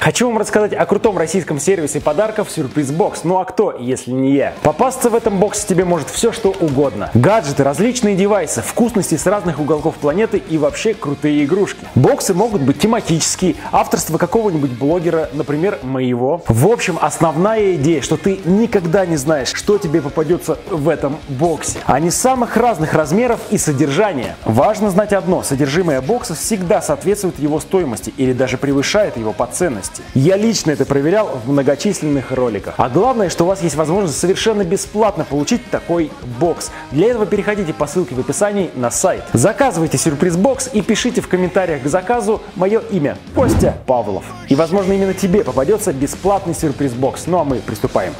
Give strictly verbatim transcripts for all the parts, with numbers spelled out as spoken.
Хочу вам рассказать о крутом российском сервисе подарков Сюрприз Бокс. Ну а кто, если не я? Попасться в этом боксе тебе может все, что угодно. Гаджеты, различные девайсы, вкусности с разных уголков планеты и вообще крутые игрушки. Боксы могут быть тематические, авторство какого-нибудь блогера, например, моего. В общем, основная идея, что ты никогда не знаешь, что тебе попадется в этом боксе. Они самых разных размеров и содержания. Важно знать одно: содержимое бокса всегда соответствует его стоимости или даже превышает его по ценности. Я лично это проверял в многочисленных роликах. А главное, что у вас есть возможность совершенно бесплатно получить такой бокс. Для этого переходите по ссылке в описании на сайт. Заказывайте Сюрприз Бокс и пишите в комментариях к заказу мое имя — Костя Павлов. И возможно именно тебе попадется бесплатный Сюрприз Бокс. Ну а мы приступаем.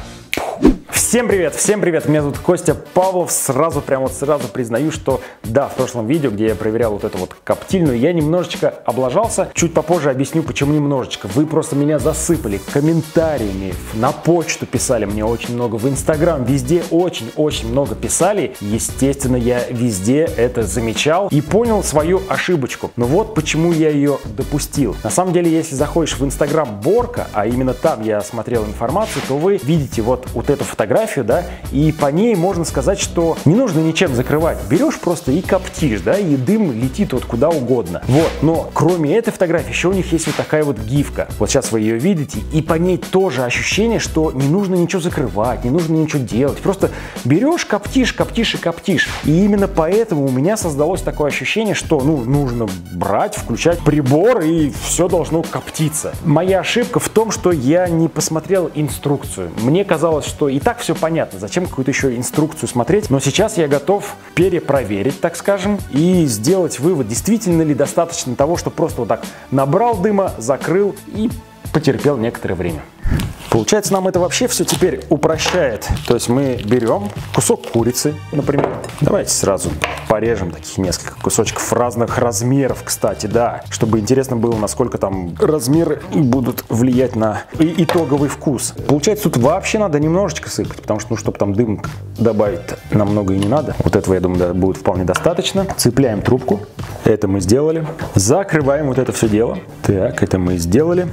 Всем привет, всем привет, меня зовут Костя Павлов. Сразу, прямо вот сразу признаю, что да, в прошлом видео, где я проверял вот эту вот коптильную, я немножечко облажался. Чуть попозже объясню, почему немножечко. Вы просто меня засыпали комментариями, на почту писали мне очень много, в Инстаграм, везде очень-очень много писали. Естественно, я везде это замечал и понял свою ошибочку. Но вот почему я ее допустил. На самом деле, если заходишь в Инстаграм Борка, а именно там я смотрел информацию, то вы видите вот, вот эту фотографию, да, и по ней можно сказать, что не нужно ничем закрывать. Берешь просто и коптишь, да, и дым летит вот куда угодно. Вот, но кроме этой фотографии еще у них есть вот такая вот гифка. Вот сейчас вы ее видите, и по ней тоже ощущение, что не нужно ничего закрывать, не нужно ничего делать. Просто берешь, коптишь, коптишь и коптишь. И именно поэтому у меня создалось такое ощущение, что, ну, нужно брать, включать прибор, и все должно коптиться. Моя ошибка в том, что я не посмотрел инструкцию. Мне казалось, что и так все понятно, зачем какую-то еще инструкцию смотреть, но сейчас я готов перепроверить, так скажем, и сделать вывод, действительно ли достаточно того, что просто вот так набрал дыма, закрыл и потерпел некоторое время. Получается, нам это вообще все теперь упрощает. То есть мы берем кусок курицы, например. Давайте сразу порежем таких несколько кусочков разных размеров, кстати, да. Чтобы интересно было, насколько там размеры будут влиять на итоговый вкус. Получается, тут вообще надо немножечко сыпать, потому что, ну, чтобы там дым добавить, нам много и не надо. Вот этого, я думаю, да, будет вполне достаточно. Цепляем трубку. Это мы сделали. Закрываем вот это все дело. Так, это мы сделали.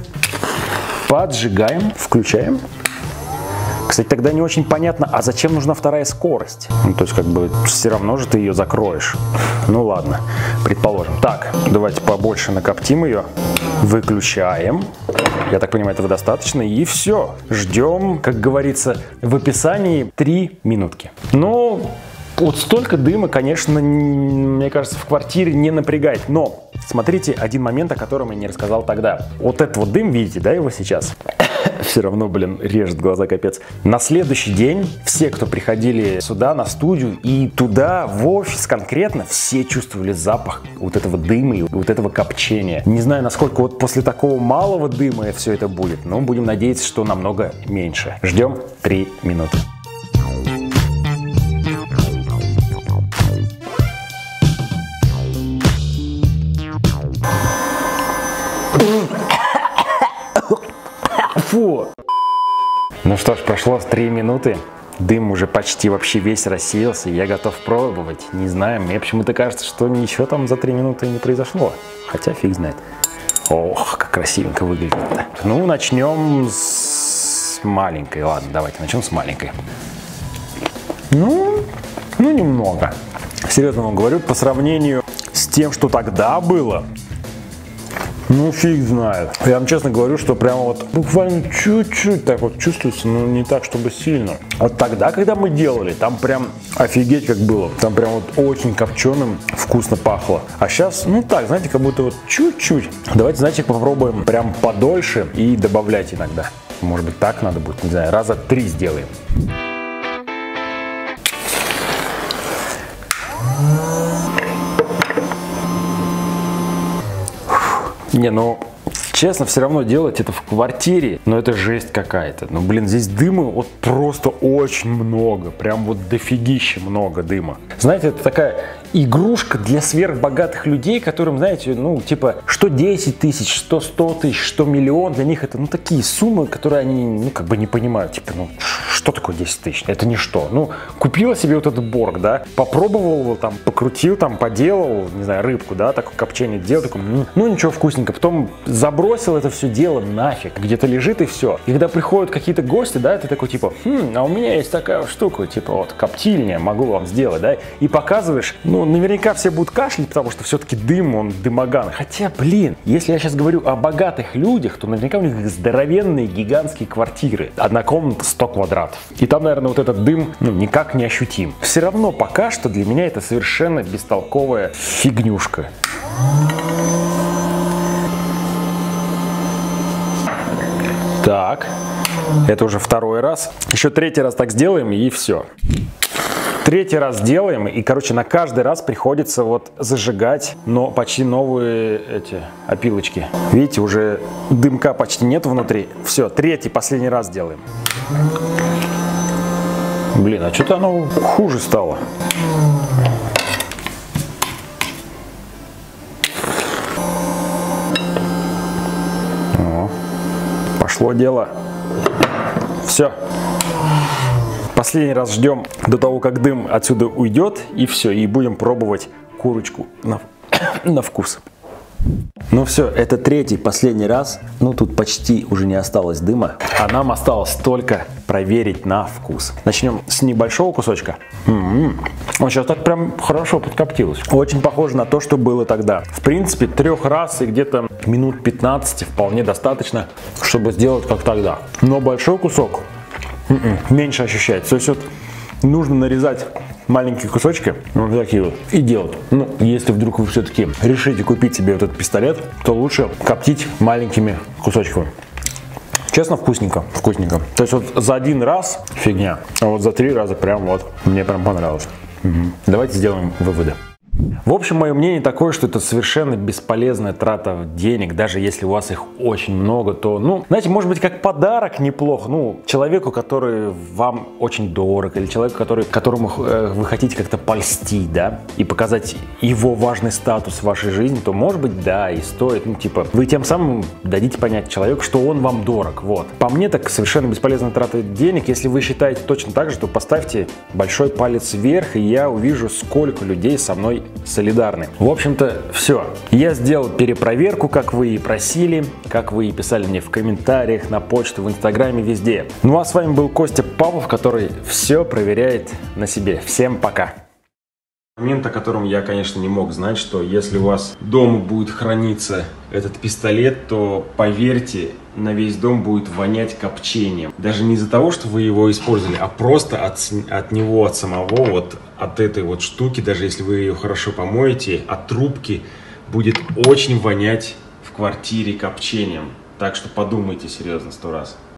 Поджигаем, включаем. Кстати, тогда не очень понятно, а зачем нужна вторая скорость? Ну, то есть, как бы, все равно же ты ее закроешь. Ну, ладно, предположим. Так, давайте побольше накоптим ее. Выключаем. Я так понимаю, этого достаточно. И все. Ждем, как говорится, в описании три минутки. Ну, вот столько дыма, конечно, мне кажется, в квартире не напрягает. Но смотрите один момент, о котором я не рассказал тогда. Вот этот вот дым, видите, да, его сейчас? Все равно, блин, режет глаза, капец. На следующий день все, кто приходили сюда, на студию, и туда, в офис конкретно, все чувствовали запах вот этого дыма и вот этого копчения. Не знаю, насколько вот после такого малого дыма все это будет, но будем надеяться, что намного меньше. Ждем три минуты. Фу. Ну что ж, прошло три минуты. Дым уже почти вообще весь рассеялся. Я готов пробовать. Не знаю, мне почему-то кажется, что ничего там за три минуты не произошло. Хотя фиг знает. Ох, как красивенько выглядит. Ну, начнем с маленькой. Ладно, давайте начнем с маленькой. Ну, ну немного. Серьезно вам говорю, по сравнению с тем, что тогда было, ну, фиг знает. Я вам честно говорю, что прямо вот буквально чуть-чуть так вот чувствуется, но не так, чтобы сильно. Вот тогда, когда мы делали, там прям офигеть как было. Там прям вот очень копченым вкусно пахло. А сейчас, ну так, знаете, как будто вот чуть-чуть. Давайте, знаете, попробуем прям подольше и добавлять иногда. Может быть, так надо будет, не знаю, раза три сделаем. Не, ну, честно, все равно делать это в квартире, но это жесть какая-то. Ну, блин, здесь дыма вот просто очень много, прям вот дофигища много дыма. Знаете, это такая игрушка для сверхбогатых людей, которым, знаете, ну, типа, что десять тысяч, что сто тысяч, что миллион, для них это, ну, такие суммы, которые они, ну, как бы не понимают, типа, ну, что такое десять тысяч? Это ничто. Ну, купила себе вот этот борг, да, попробовал его там, покрутил там, поделал, не знаю, рыбку, да, такое копчение делал, такой, ну, ну ничего, вкусненько. Потом забросил это все дело нафиг, где-то лежит и все. И когда приходят какие-то гости, да, ты такой типа, хм, а у меня есть такая штука, типа вот коптильня, могу вам сделать, да, и показываешь, ну, наверняка все будут кашлять, потому что все-таки дым, он дымоган. Хотя, блин, если я сейчас говорю о богатых людях, то наверняка у них здоровенные гигантские квартиры. Одна комната сто квадратов. И там, наверное, вот этот дым, ну, никак не ощутим. Все равно пока что для меня это совершенно бестолковая фигнюшка. Так, это уже второй раз. Еще третий раз так сделаем, и все. Третий раз делаем, и, короче, на каждый раз приходится вот зажигать, но почти новые эти опилочки. Видите, уже дымка почти нет внутри. Все, третий, последний раз делаем. Блин, а что-то оно хуже стало. О, пошло дело. Все. Последний раз ждем до того, как дым отсюда уйдет, и все, и будем пробовать курочку на, на вкус. Ну все, это третий, последний раз. Ну тут почти уже не осталось дыма, а нам осталось только проверить на вкус. Начнем с небольшого кусочка. М-м-м. Он сейчас так прям хорошо подкоптилось. Очень похоже на то, что было тогда. В принципе, трех раз и где-то минут пятнадцать вполне достаточно, чтобы сделать как тогда. Но большой кусок меньше ощущается. То есть вот нужно нарезать маленькие кусочки, вот такие вот, и делать. Ну, если вдруг вы все-таки решите купить себе вот этот пистолет, то лучше коптить маленькими кусочками. Честно, вкусненько, вкусненько. То есть вот за один раз фигня, а вот за три раза прям вот мне прям понравилось. Угу. Давайте сделаем выводы. В общем, мое мнение такое, что это совершенно бесполезная трата денег, даже если у вас их очень много, то, ну, знаете, может быть, как подарок неплохо, ну, человеку, который вам очень дорог, или человеку, который, которому э, вы хотите как-то польстить, да, и показать его важный статус в вашей жизни, то, может быть, да, и стоит, ну, типа, вы тем самым дадите понять человеку, что он вам дорог, вот. По мне, так совершенно бесполезная трата денег. Если вы считаете точно так же, то поставьте большой палец вверх, и я увижу, сколько людей со мной солидарны. В общем-то, все. Я сделал перепроверку, как вы и просили, как вы и писали мне в комментариях, на почту, в инстаграме, везде. Ну а с вами был Костя Павлов, который все проверяет на себе. Всем пока! Момент, о котором я, конечно, не мог знать, что если у вас дома будет храниться этот пистолет, то, поверьте, на весь дом будет вонять копчением. Даже не из-за того, что вы его использовали, а просто от, от него, от самого, вот от этой вот штуки, даже если вы ее хорошо помоете, от трубки будет очень вонять в квартире копчением. Так что подумайте серьезно сто раз.